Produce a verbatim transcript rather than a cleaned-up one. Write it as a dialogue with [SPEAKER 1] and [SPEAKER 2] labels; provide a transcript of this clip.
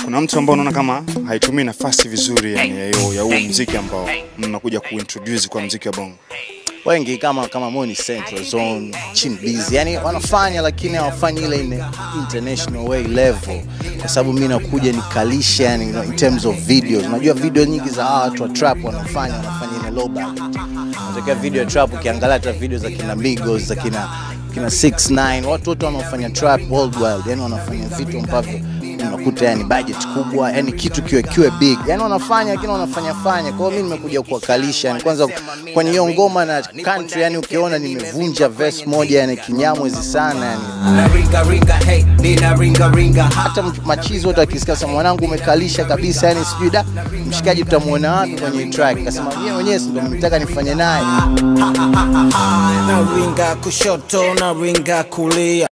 [SPEAKER 1] kuna mtu ambao unaona kama haitumii nafasi vizuri yani ya hiyo ya huo muziki ambao mnakuja kuintroduce kwa muziki wa bongo?
[SPEAKER 2] Wengi kama kama Money Central Zone, Chimbizi, yani wanafanya lakini hawafanyi ile in international way level, kwa sababu mimi nakuja nikalisha yani in terms of videos. Unajua video nyingi za watu wa trap wanafanya wanafanya in low budget. Nataka video trap ukiangalia hata video za kina Migos, za kina kina six nine, watu wote wanaofanya trap worldwide yani wanafanya vitu ambavyo unakuta yani budget kubwa, yani kitu kiwe kiwe big. Yani wanafanya lakini wanafanya fanya. Kwa hiyo mimi nimekuja kuwakalisha yani kwanza kwenye hiyo ngoma na country, yani ukiona nimevunja verse moja yani kinyamwezi sana yani. Hata machizo wote akisikia sema mwanangu umekalisha kabisa yani sijui da mshikaji tutamuona wapi kwenye track. Akasema yeye mwenyewe ndio mnataka nifanye naye.
[SPEAKER 3] Na ringa kushoto na ringa kulia.